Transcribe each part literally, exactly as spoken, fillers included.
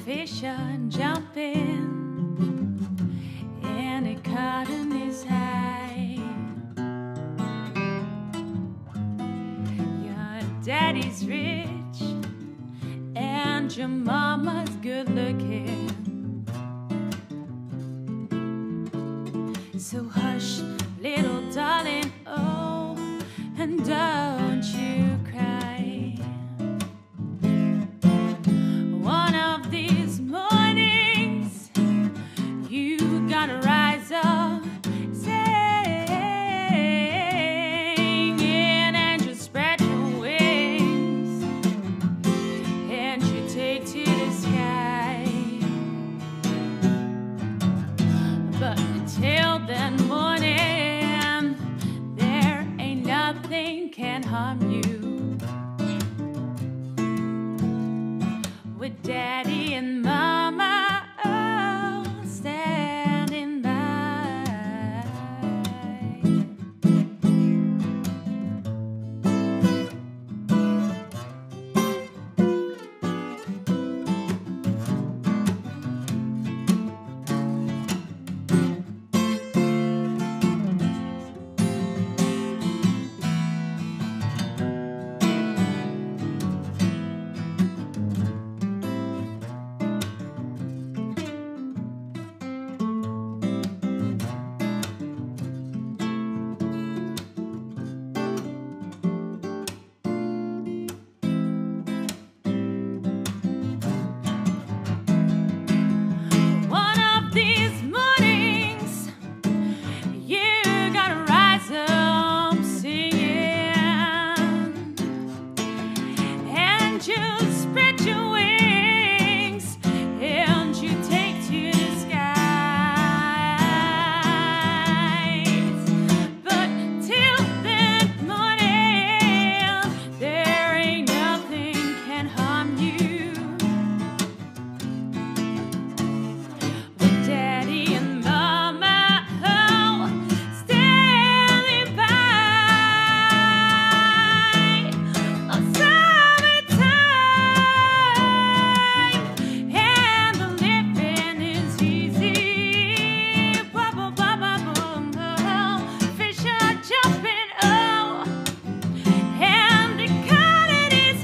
fish are jumping and the cotton is high. Your daddy's rich and your mama's good looking. So hush, little darling, oh, and don't you cry. One of these mornings, you gotta rise up, singing, and you spread your wings, and you take to the sky. But till that morning, there ain't nothing can harm you. With daddy and mama, oh, standing by. One of these mornings, you gotta rise up singing, and you spread your wings, and you take to the skies. But till that morning, there ain't nothing can harm you. With daddy and mama, oh, standing by. Oh, summertime, and the living is easy. Blah, blah, blah, blah, blah, oh, fish are jumping, oh, and the cotton is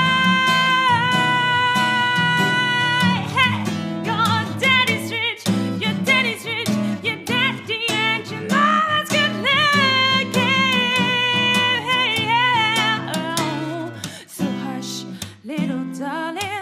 high. Hey, your daddy's rich, your daddy's rich, your daddy and your mama's good looking. Hey, yeah, oh. So hush, little darling.